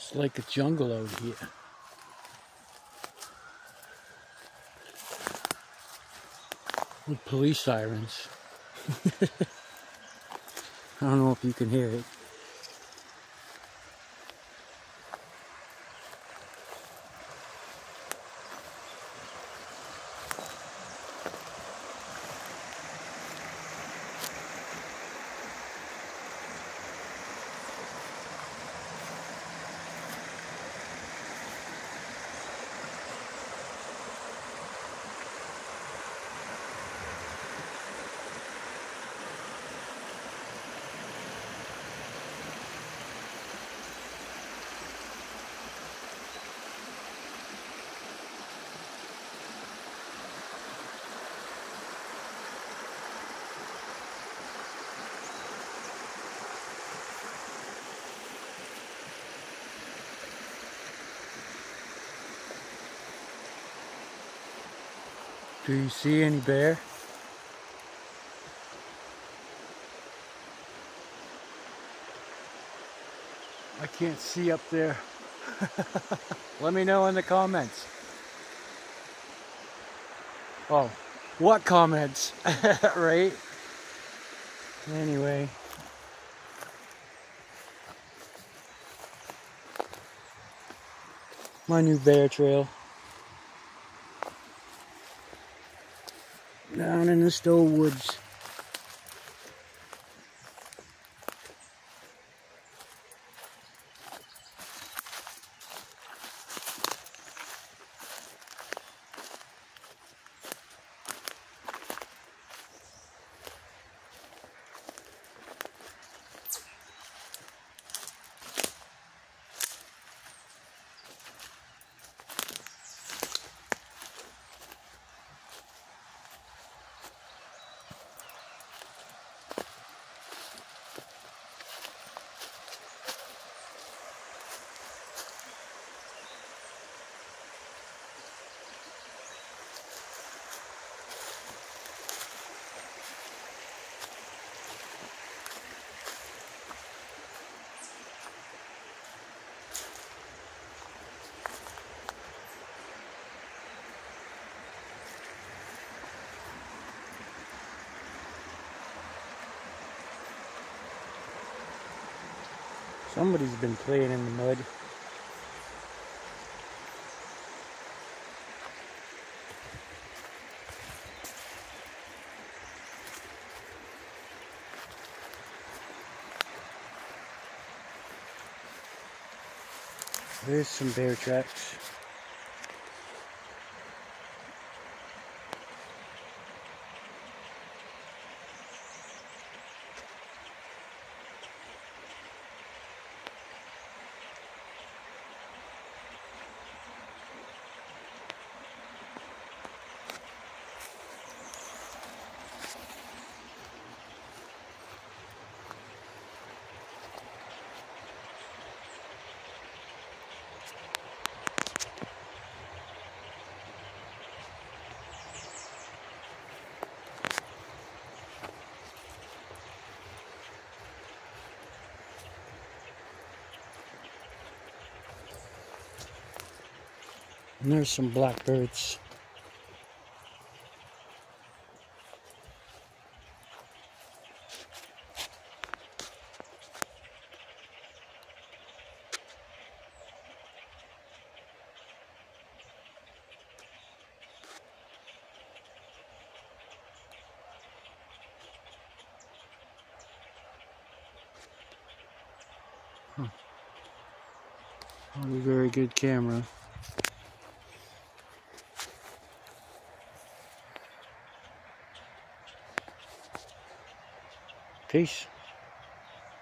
It's like a jungle out here. With police sirens. I don't know if you can hear it. Do you see any bear? I can't see up there. Let me know in the comments. Oh, what comments? Right? Anyway. My new bear trail. Down in the Stowe woods. Somebody's been playing in the mud. There's some bear tracks. And there's some blackbirds. Not a very good camera. Peace.